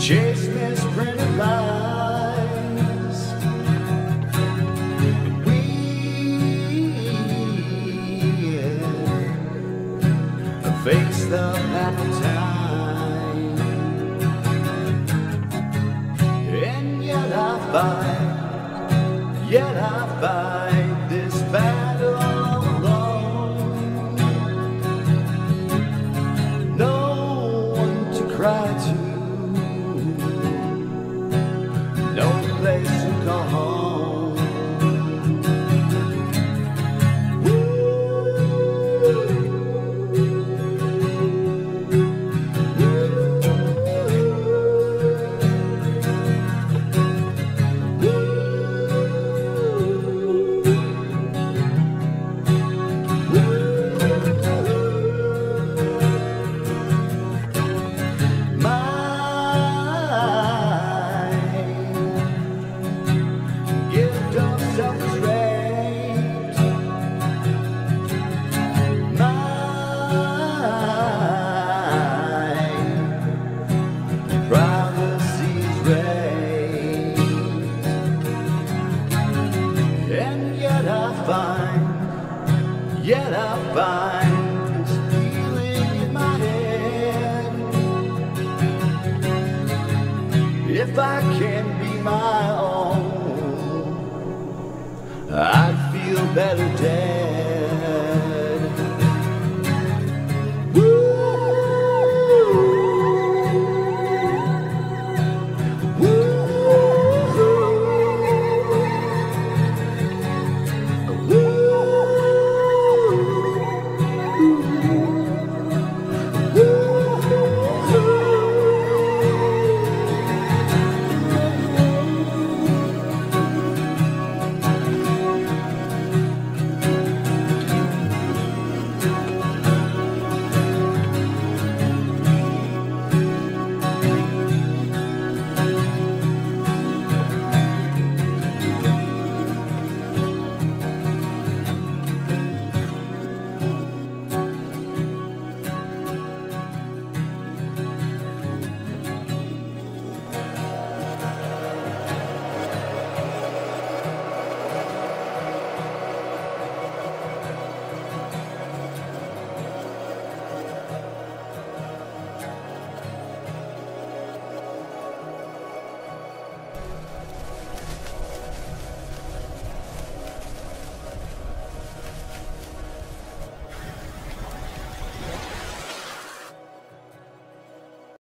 chase misprinted lies. We face the happy time, and yet I fight this battle all alone. No one to cry to, no place to call home. Yet I find this feeling in my head. If I can be my own, I'd feel better dead.